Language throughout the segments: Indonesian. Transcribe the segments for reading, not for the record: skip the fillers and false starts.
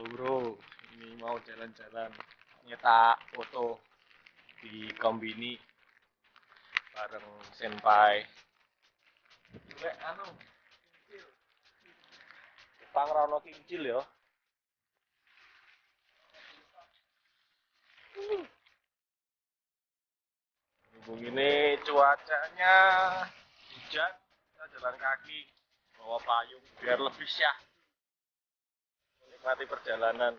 Halo bro, ini mau jalan-jalan nyetak foto di Kombini bareng senpai. Lek anu, kincil. Jepang ra ono kincil ya. Hubung ini cuacanya hujan, kita jalan kaki bawa payung biar lebih syah menikmati perjalanan.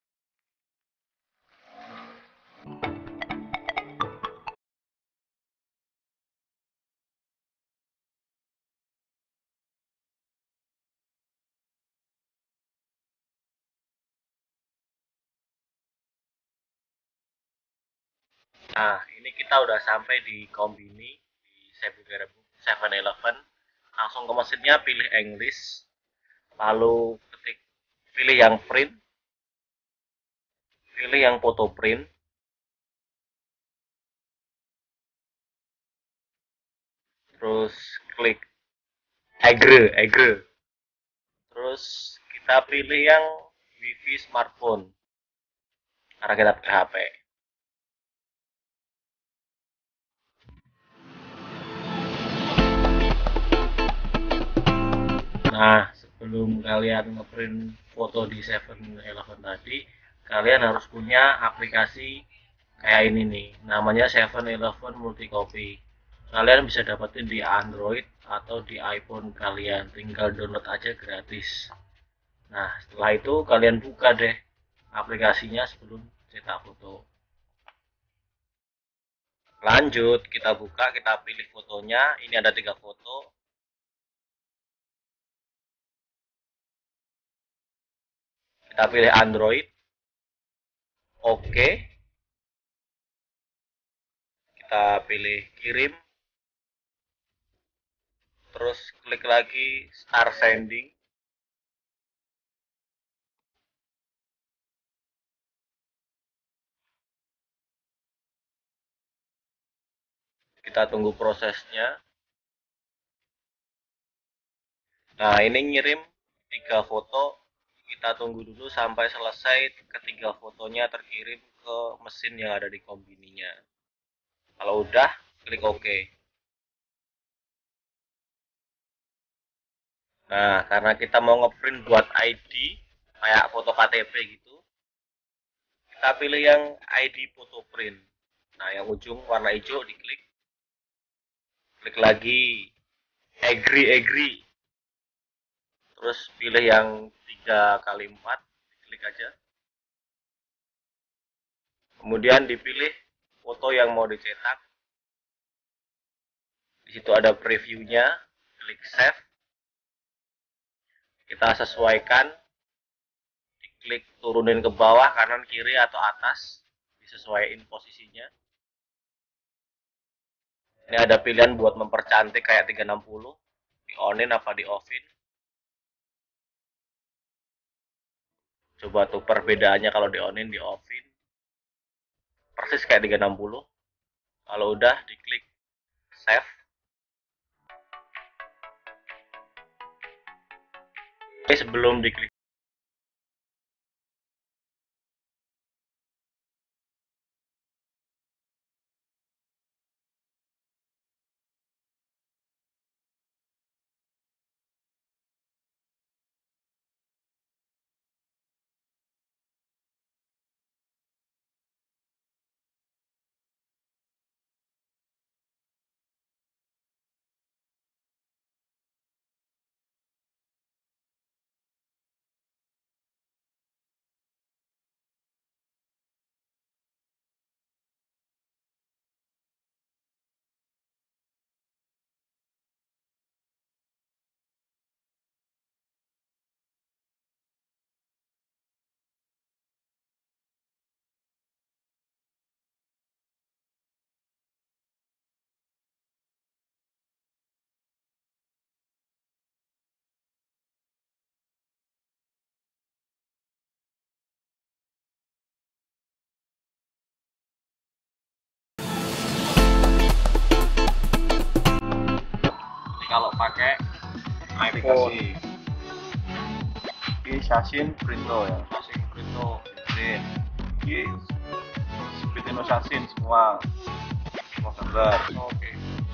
Nah, ini kita udah sampai di Kombini di 7-Eleven. Langsung ke mesinnya, pilih English, lalu pilih yang print, pilih yang foto print, terus klik agree, terus kita pilih yang wifi smartphone karena kita pakai HP. Nah, sebelum kalian ngeprint foto di 7-Eleven tadi, kalian harus punya aplikasi kayak ini nih, namanya 7-Eleven Multicopy. Kalian bisa dapetin di Android atau di iPhone kalian, tinggal download aja gratis. Nah, setelah itu kalian buka deh aplikasinya sebelum cetak foto. Lanjut, kita buka, kita pilih fotonya. Ini ada 3 foto. Kita pilih Android. Oke. Kita pilih kirim. Terus klik lagi start sending. Kita tunggu prosesnya. Nah, ini ngirim 3 foto. Kita tunggu dulu sampai selesai ketiga fotonya terkirim ke mesin yang ada di kombininya. Kalau udah, klik OK. Nah, karena kita mau ngeprint buat ID, kayak foto KTP gitu, kita pilih yang ID foto print. Nah, yang ujung warna hijau diklik. Klik lagi agree. Terus pilih yang 3x4, klik aja. Kemudian dipilih foto yang mau dicetak. Di situ ada previewnya, klik save. Kita sesuaikan, diklik turunin ke bawah, kanan, kiri, atau atas, disesuaikan posisinya. Ini ada pilihan buat mempercantik kayak 360, di on-in apa di off-in. Coba tuh perbedaannya kalau di on-in, di off-in. Persis kayak 360. Kalau udah, diklik save. Oke, sebelum diklik kalau pakai iPhone di Sasin Printo ya. Prito, print. Ini seperti nosasin semua gambar. Oke.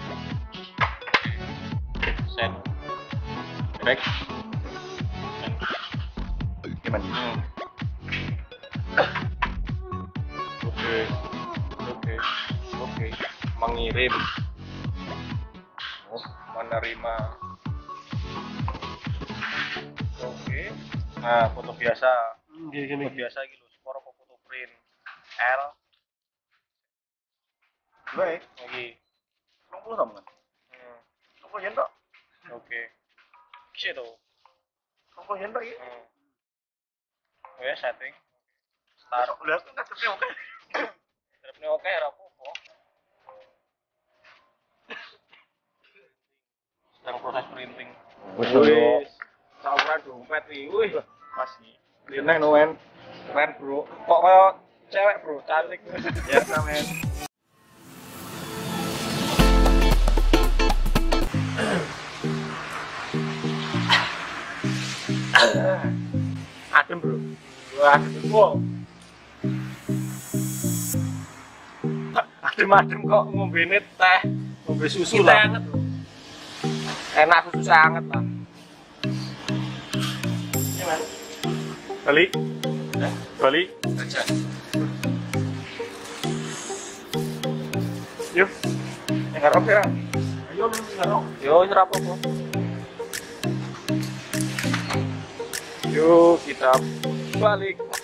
Send. Direct. Send. Gimana? Oke. Oke. Oke. Mengirim. Oh, menerima. Oke. Nah, foto biasa. Gini. Foto biasa gitu, skor apa foto print. L. Baik, Lagi. 20 sama kan? 20 yen tok. Oke. Situ. 20 yen tok iki. Oh ya, setting. Start. Udah kan ngadepnya oke. Grabnya oke, ora apa-apa. Sedang proses printing. Wis. Sauran dompet nih. Wih, Masih. keren no men. Keren, Bro. Kok kayak cewek, Bro? Cantik. Ya, men. Adem, Bro. Wah, wow. Adem-adem kok ngombene teh, ngombe susu lah. Anget, Bro. Enak susu anget lah. Gimana? Balik. Balik. Aja. Yuk. Ngarep ya. Ayo lu ngarep. Yo, ora apa-apa. Yuk, kita balik.